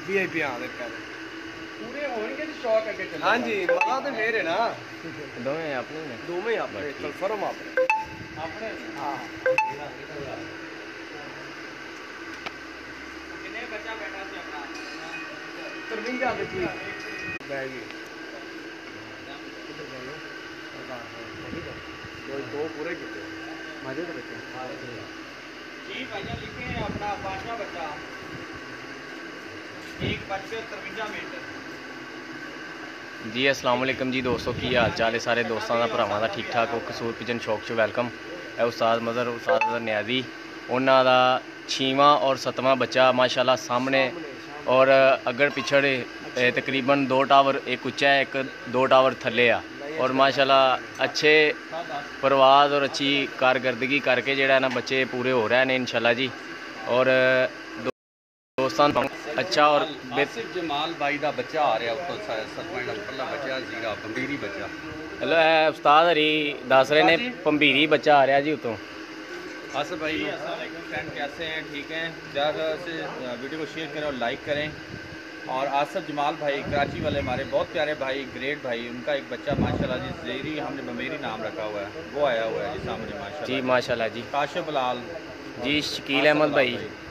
VIP हाँ देखा पूरे होंगे तो शौक अगे चल। हाँ जी मां तो मेरे ना दोवें अपने ने दोवें ही अपने कन्फर्म अपने अपने हाँ कितने बच्चा बैठा से अपना 53 बच्ची बैग दो पूरे किए मजे तो बच्चे जी भाइया लिखे हैं अपना 5वां बच्चा 1:53 जी अस्सलाम वालेकुम जी दोस्तों की हाल चाल है सारे दोस्तों का भरावां दा ठीक ठाक हो कसूर किचन शौक च वेलकम है उस्ताद मज़हर उस्ताद न्याजी उन्हां दा 6वां और 7वां बच्चा माशाल्लाह सामने और अगर पिछड़ तकरीबन 2 टावर एक उच्चा है एक 2 टावर थले आ और माशाल्लाह अच्छे परवाज और अच्छी कारकर्दगी करके जेड़ा ना बच्चे पूरे हो रहे हैं इंशाल्लाह जी और दोस्तों अच्छा और आसिफ जमाल भाई दा बच्चा आ रहा उतो 7वां नंबर बच्चा जीरा पंबीरी बच्चा हेलो है उस्ताद हरी दस रहे ने पंबीरी बच्चा आ रहा जी उतों आसिफ भाई फ्रेंड कैसे हैं ठीक हैं ज़्यादा से वीडियो को शेयर करें और लाइक करें और आसिफ जमाल भाई कराची वाले हमारे बहुत प्यारे भाई ग्रेट भाई उनका एक बच्चा माशाल्लाह जी ज़ेरी हमने बमेरी नाम रखा हुआ है वो आया हुआ है जी सामने माशाल्लाह जी माशाल्लाह जी काशिफ लाल जी शकील अहमद भाई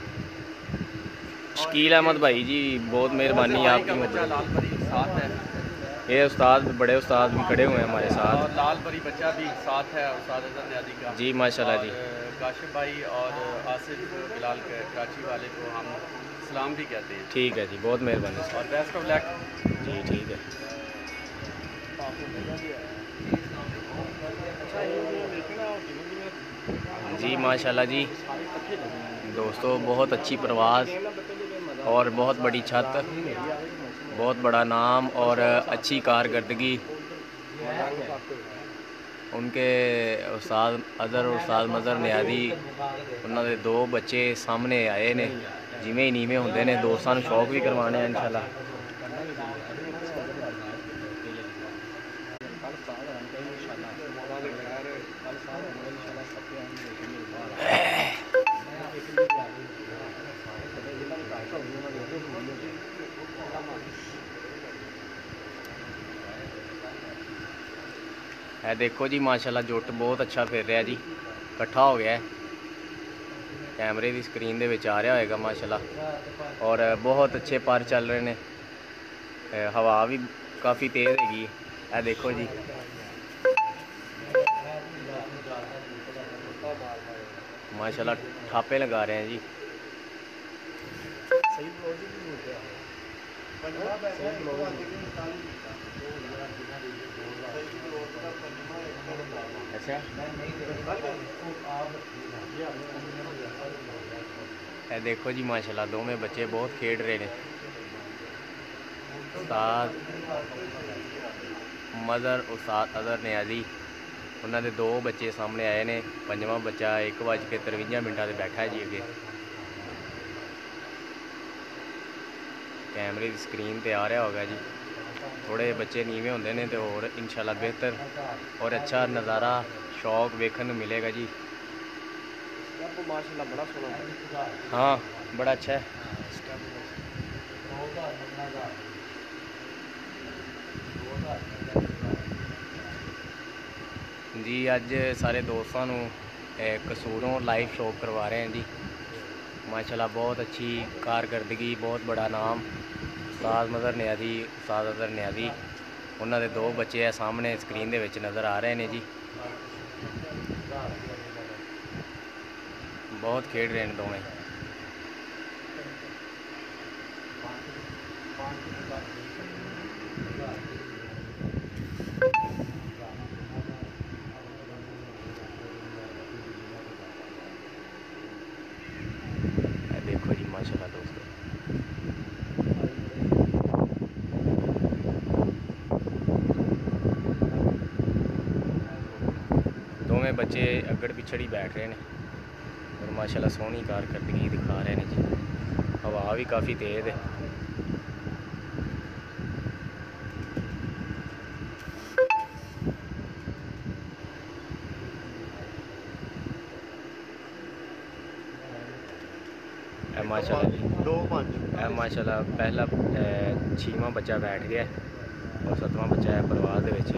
शकील अहमद भाई जी बहुत मेहरबानी आपकी लाल साथ है ये उस्ताद बड़े उस्ताद भी खड़े हुए हैं हमारे साथ और लाल परी बच्चा भी साथ है उस्ताद न्याजी का जी माशाल्लाह जी काशिफ भाई और आसिफ बिलाल कराची वाले को हम सलाम भी कहते हैं ठीक है जी बहुत मेहरबानी और बेस्ट ऑफ लक जी ठीक है जी माशाल्लाह जी दोस्तों बहुत अच्छी प्रवास और बहुत बड़ी छत बहुत बड़ा नाम और अच्छी कारकर्दगी उनके उस्ताद अज़हर और उस्ताद मज़हर न्याजी उन्होंने 2 बच्चे सामने आए ने जिमें ही नीवें होंदे ने दोस्तां नूं शौक भी करवाने हैं इंशाल्लाह है देखो जी माशाल्लाह जुट बहुत अच्छा फिर रहा जी इकट्ठा हो गया है कैमरे की स्क्रीन दे विच आ रहा होएगा माशाल्लाह और बहुत अच्छे पर चल रहे हैं हवा भी काफ़ी तेज़ हैगी है देखो जी माशाल्लाह ठापे लगा रहे हैं जी अच्छा है देखो जी माशाल्लाह दोवें बच्चे बहुत खेड रहे हैं उस्ताद मज़हर उस्ताद अज़हर न्याजी उन्होंने 2 बच्चे सामने आए ने 5वां बच्चा 1:53 से बैठा है जी अगे कैमरे की स्क्रीन पे आ रहा होगा जी थोड़े बच्चे नीवे होंदे ने तो और इंशाल्लाह बेहतर और अच्छा नज़ारा शौक वेखने को मिलेगा जी माशाल्लाह बड़ा सोना हाँ बड़ा अच्छा है जी अज सारे दोस्तों को कसूरों लाइव शो करवा रहे हैं जी माशाल्लाह बहुत अच्छी कारकर्दगी बहुत बड़ा नाम उस्ताद मज़हर न्याजी उस्ताद अज़हर न्याजी उन्होंने 2 बच्चे है सामने स्क्रीन दे विच नज़र आ रहे हैं जी बहुत खेड रहे हैं दोवें देखो जी माशाल्लाह दोस्तों दोवें बच्चे अगड़ पिछड़ी बैठ रहे हैं और माशाल्लाह सोहनी कारकर्दगी दिखा रहे हैं जी हवा भी काफ़ी तेज़ है माशाल्लाह जी माशाल्लाह पहला 6वां बच्चा बैठ गया और 7वां बच्चा है परवाज दे विच।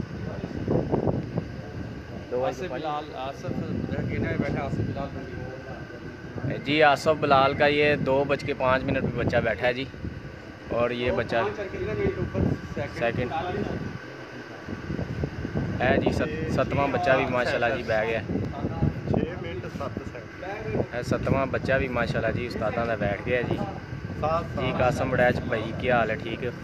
आसिफ बिलाल बैठा आसिफ बिलाल जी आसफ बिलाल का ये 2:05 पे बच्चा बैठा है जी। और ये बच्चा सेकंड है जी। 7वां बच्चा भी माशाल्लाह जी बैठ गया। 7वां बच्चा भी माशाल्लाह जी उस्तादां दा बैठ गया जी। जी कासम बड़ैच भाई क्या हाल है? ठीक है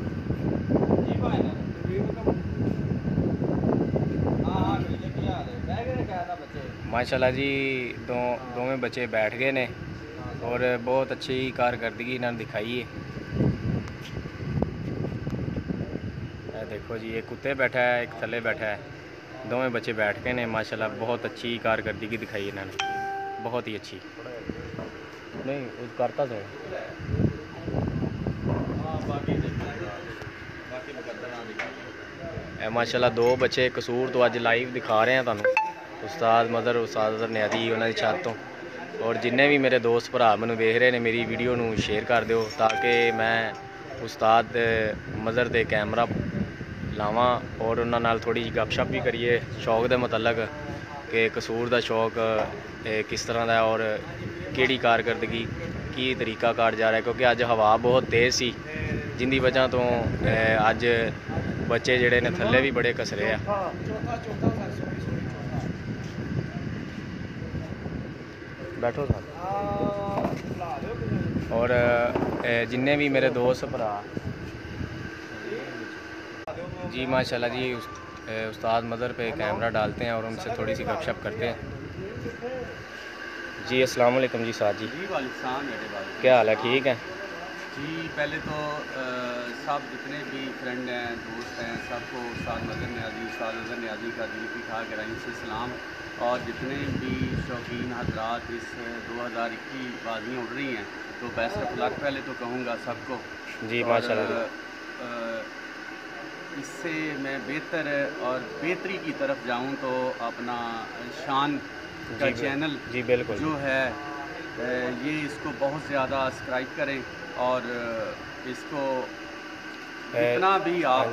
माशाल्लाह जी। दोवें बच्चे बैठ गए ने और बहुत अच्छी कारकर्दगी इन्होंने दिखाई है। देखो जी एक कुत्ते बैठा है एक थल्ले बैठा है, दोवें बच्चे बैठ गए ने माशाल्लाह। बहुत अच्छी कारकर्दगी दिखाई इन्होंने, बहुत ही अच्छी। नहीं करता तो माशाल्लाह 2 बच्चे कसूर तो अज लाइव दिखा रहे हैं तुहानू। उस्ताद मदर उस्ताद नियादी उन्होंने छत तो। और जिन्ने भी मेरे दोस्त भरा मैनू वेख रहे हैं मेरी वीडियो नू शेयर कर दो ताकि मैं उस्ताद मदर दे कैमरा लावां और उन्हां नाल थोड़ी गपशप भी करिए शौक दे मतलब कि कसूर दा शौक किस तरह का और केड़ी कारकर्दगी की तरीका कार जा रहा है। क्योंकि अज हवा बहुत तेज़ सी जिंदी वजह तो अज बच्चे जिहड़े ने थल्ले भी बड़े कसरे आ। बैठो सर। और जिन्ने भी मेरे दोस्त भरा जी माशाल्लाह जी उस्ताद मदर पे कैमरा डालते हैं और उनसे थोड़ी सी गपशप करते हैं। जी अस्सलाम वालेकुम जी साद जी। क्या हाल है? ठीक है जी। पहले तो सब जितने भी फ्रेंड हैं दोस्त हैं सबको उस्ताद मदर न्याजी का दिल की खा गराई से सलाम। और जितने भी शौकीन हजरात इस 2021 बाजियाँ उड़ रही हैं तो बेस्ट ऑफ लक पहले तो कहूँगा सबको जी माशाल्लाह। इससे मैं बेहतर और बेहतरी की तरफ जाऊँ तो अपना शान का चैनल जी बिल्कुल जो है ये इसको बहुत ज़्यादा सब्सक्राइब करें और इसको जितना भी आप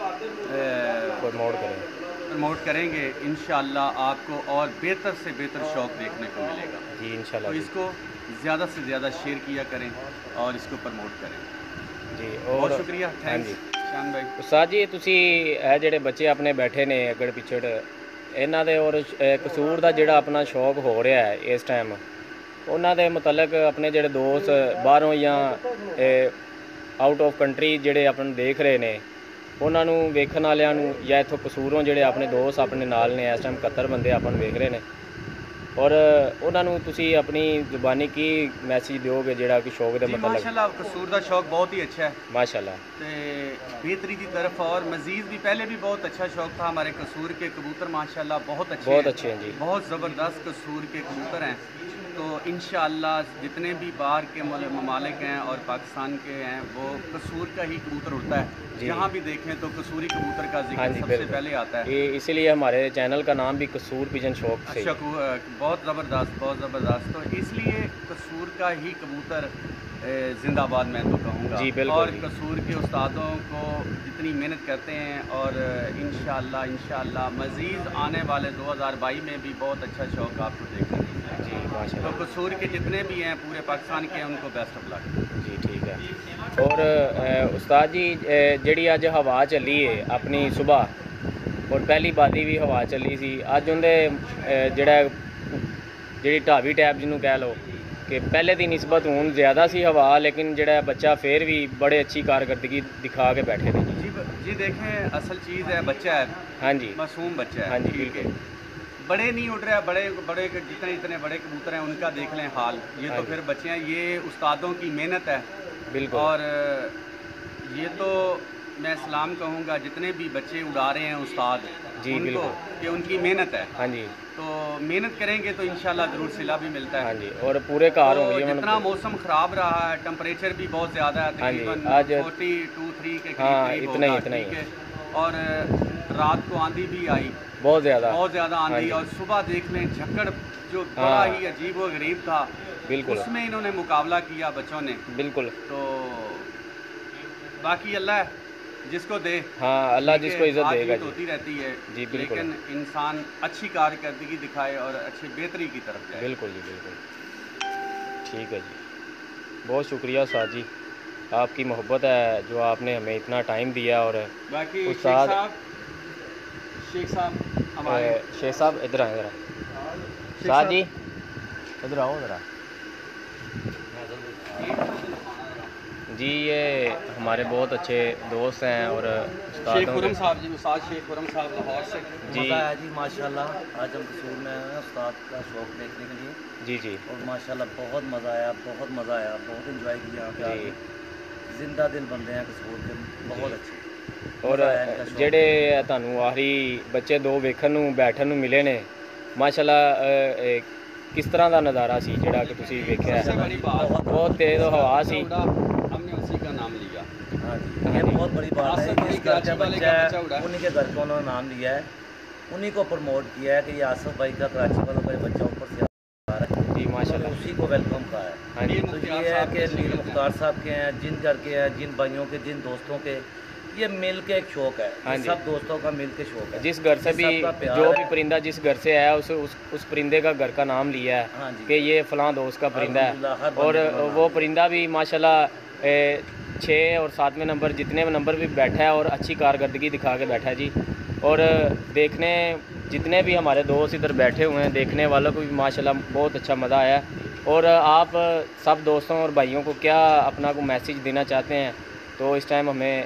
प्रमोट करेंगे इंशाल्लाह आपको और बेहतर से बेहतर शौक़ देखने को मिलेगा जी इंशाल्लाह। तो इसको ज़्यादा से ज़्यादा शेयर किया करें और इसको प्रमोट करें जी। बहुत शुक्रिया, थैंक्स शान भाई। उस्ताद जी तुसी ਇਹ ਜਿਹੜੇ ਬੱਚੇ ਆਪਣੇ ਬੈਠੇ ਨੇ ਅਗੜ ਪਿਛੜ ਇਹਨਾਂ ਦੇ ਔਰ ਕਸੂਰ ਦਾ ਜਿਹੜਾ ਆਪਣਾ ਸ਼ੌਕ ਹੋ ਰਿਹਾ ਹੈ ਇਸ ਟਾਈਮ ਉਹਨਾਂ ਦੇ ਮੁਤਲਕ ਆਪਣੇ ਜਿਹੜੇ ਦੋਸਤ ਬਾਹਰੋਂ ਜਾਂ ਆਊਟ ਆਫ ਕੰਟਰੀ ਜਿਹੜੇ ਆਪਾਂ ਨੂੰ ਦੇਖ ਰਹੇ ਨੇ ਉਹਨਾਂ ਨੂੰ ਵੇਖਣ ਵਾਲਿਆਂ ਨੂੰ ਜਾਂ ਇੱਥੋਂ ਕਸੂਰੋਂ ਜਿਹੜੇ ਆਪਣੇ ਦੋਸਤ ਆਪਣੇ ਨਾਲ ਨੇ ਇਸ ਟਾਈਮ 71 ਬੰਦੇ ਆਪਾਂ ਨੂੰ ਵੇਖ ਰਹੇ ਨੇ और उन्होंने तुसी अपनी जुबानी की मैसेज दोगे जेड़ा कि शौक दे मतलब? माशाल्लाह कसूर दा शौक बहुत ही अच्छा है माशाल्लाह। ते बेहतरी की तरफ और मजीद भी पहले भी बहुत अच्छा शौक था। हमारे कसूर के कबूतर माशाल्लाह बहुत अच्छे हैं जी, बहुत ज़बरदस्त कसूर के कबूतर हैं। तो इंशाअल्लाह जितने भी बाहर के ममालिक हैं और पाकिस्तान के हैं वो कसूर का ही कबूतर उड़ता है। जहाँ भी देखें तो कसूरी कबूतर का जिक्र सबसे पहले आता है। इसीलिए हमारे चैनल का नाम भी कसूर पिजन शौक से। बहुत ज़बरदस्त बहुत ज़बरदस्त। तो इसलिए कसूर का ही कबूतर जिंदाबाद मैं तो कहूँगा जी बिल्कुल। और कसूर के उस्तादों को जितनी मेहनत करते हैं और इंशाअल्लाह मज़ीद आने वाले 2022 में भी बहुत अच्छा शौक आपको देखने को मिलेगा जी माशाल्लाह। तो कसूर के जितने भी हैं पूरे पाकिस्तान के हैं उनको बेस्ट ऑफ लक जी। ठीक है। और उस्ताद जी जिहड़ी अज हवा चली है अपनी सुबह और पहली बादी भी हवा चली सी अज उनके जिहड़ी ढाबी टैप जिन्हों कह लो कि पहले की निस्बत हूँ ज़्यादा सी हवा लेकिन जिहड़ा बच्चा फिर भी बड़े अच्छी कारकर्दगी दिखा के बैठे थे जी देखें असल चीज़ है बच्चा है। हाँ जी मासूम बच्चा है। हाँ जी बिल्कुल। बड़े नहीं उड़ रहे हैं, बड़े जितने बड़े कबूतर हैं उनका देख लें हाल। ये तो फिर बच्चे हैं, ये उस्तादों की मेहनत है बिल्कुल। और ये तो मैं सलाम कहूँगा जितने भी बच्चे उड़ा रहे हैं उस्ताद जी उनको कि उनकी मेहनत है। हाँ जी तो मेहनत करेंगे तो इंशाल्लाह ज़रूर सिला भी मिलता है। हाँ जी और पूरे कार तो जितना मौसम ख़राब रहा है टेम्परेचर भी बहुत ज़्यादा है तकरीबन 42-43 के करीब इतना ही और रात को आंधी भी आई बहुत ज़्यादा आंधी और सुबह देख लें झक्कड़ जो बड़ा ही अजीब व गरीब था बिल्कुल उसमें इन्होंने मुकाबला किया बच्चों ने। बिल्कुल। तो बाकी अल्लाह जिसको दे, हाँ, अल्लाह जिसको इज्जत हार देगा जीत जी। होती रहती है जी, बिल्कुल। लेकिन इंसान अच्छी कारकर्दगी दिखाए और अच्छी बेहतरी की तरफ जाए। बिल्कुल जी, बिल्कुल। ठीक है जी, बहुत शुक्रिया उस्ताद जी, आपकी मोहब्बत है जो आपने हमें इतना टाइम दिया। और बाकी उस्ताद शेख साहब हमारे शेख साहब इधर आए, उस्ताद जी इधर आओ ज़रा जी। ये हमारे बहुत अच्छे दोस्त हैं और शेख खुरम साहब जी, उस्ताद शेख खुरम साहब लाहौर से जी। मज़ा आया जी माशाल्लाह। आज हम कसूर में आए हैं उस्ताद का शौक़ देखने के लिए जी जी और माशाल्लाह बहुत मज़ा आया, बहुत मज़ा आया, बहुत इंजॉय किया यहाँ पे जी। आके। जिंदा दिल बंदे हैं कसूर के, बहुत अच्छे। और मज़ा आया इनका शौक़। ਜਿਹੜੇ ਤੁਹਾਨੂੰ ਆਖਰੀ ਬੱਚੇ ਦੋ ਵੇਖਣ ਨੂੰ ਬੈਠਣ ਨੂੰ ਮਿਲੇ ਨੇ ਮਾਸ਼ਾਅੱਲਾ, ਕਿਸ ਤਰ੍ਹਾਂ ਦਾ ਨਜ਼ਾਰਾ ਸੀ ਜਿਹੜਾ ਕਿ ਤੁਸੀਂ ਵੇਖਿਆ? सबसे बड़ी बात बहुत तेज़ हवा सी। हमने उसी का नाम लिया। हाँ जी, ये बहुत बड़ी बात है। आसिफ भाई जिस घर कराची का वाले बच्चा का है बच्चा उड़ा है। उन्हीं के घर का उन्होंने नाम लिया है, उन्हीं को प्रमोट किया है कि ये आसिफ भाई का कराची वालों का बच्चा ऊपर से आ रहा है। जी माशाल्लाह। उसी को वेलकम कहा है। हाँ जी। तो ये है कि मीर मुख्तार साहब के हैं, जिन घर के हैं, जिन भाइयों के, जिन दोस्तों के, ये मिल के एक शौक है। हाँ ये जी। सब दोस्तों का मिल के शौक है। जिस घर से भी सबका प्यार जो है। भी परिंदा जिस घर से आया उस परिंदे का घर का नाम लिया है हाँ जी। कि ये फलां दोस्त का परिंदा अल्हम्दुलिल्लाह, हर है। बंदे और का नाम वो है। परिंदा भी माशाल्लाह 6 और 7वें नंबर जितने नंबर भी बैठा है और अच्छी कारकर्दगी दिखा के बैठा है जी। और देखने जितने भी हमारे दोस्त इधर बैठे हुए हैं, देखने वालों को भी माशाल्लाह बहुत अच्छा मज़ा आया। और आप सब दोस्तों और भाइयों को क्या अपना को मैसेज देना चाहते हैं? तो इस टाइम हमें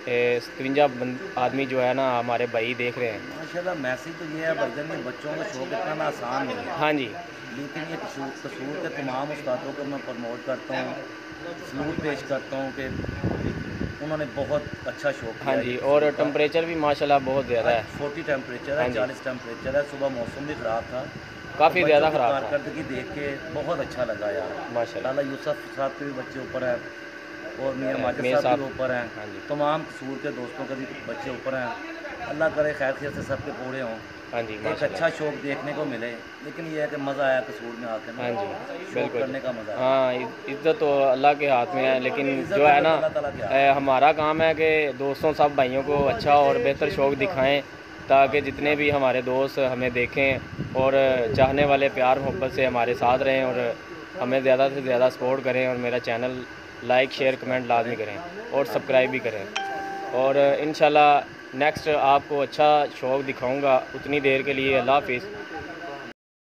57 आदमी जो है ना हमारे भाई देख रहे हैं। माशाल्लाह मैसेज तो ये है भाईजान, ये बच्चों का शौक इतना आसान नहीं है, हाँ जी। लेकिन ये कसूर के तमाम उस्तादों को मैं प्रमोट करता हूँ, सलूट पेश करता हूँ कि उन्होंने बहुत अच्छा शौक किया। हाँ जी। और टेम्परेचर भी माशाल्लाह बहुत ज़्यादा है। 40 टेम्परेचर हाँ है, जी। 40 टेम्परेचर है। सुबह मौसम भी ख़राब था, काफ़ी तो ज़्यादा बच्चों की ख़राब था कारकर्दगी देख के बहुत अच्छा लगा यार। माशाल्लाह। लाला यूसुफ साहब के भी बच्चे ऊपर हैं और मियाँ माजिद मीर साहब भी साहब। ऊपर हैं। हाँ जी। तमाम कसूर के दोस्तों के भी बच्चे ऊपर हैं। अल्लाह करे खैर खैर से सबके पूरे हों, हाँ जी एक माशाल्लाह। अच्छा शौक देखने को मिले। लेकिन ये है कि मज़ा आया कसूर में आकर ना, हाँ जी शौक बिल्कुल। करने का मज़ा आया। हाँ, इज्जत तो अल्लाह के हाथ में है, लेकिन इज्जत जो है ना अल्लाह ताला के हाथ में। हमारा काम है कि दोस्तों सब भाइयों को अच्छा और बेहतर शौक दिखाएं ताकि जितने भी हमारे दोस्त हमें देखें और चाहने वाले प्यार मोहब्बत से हमारे साथ रहें और हमें ज़्यादा से ज़्यादा सपोर्ट करें और मेरा चैनल लाइक शेयर कमेंट लाजमी करें और सब्सक्राइब भी करें। और इंशाल्लाह नेक्स्ट आपको अच्छा शौक दिखाऊंगा। उतनी देर के लिए अल्लाह हाफिज़।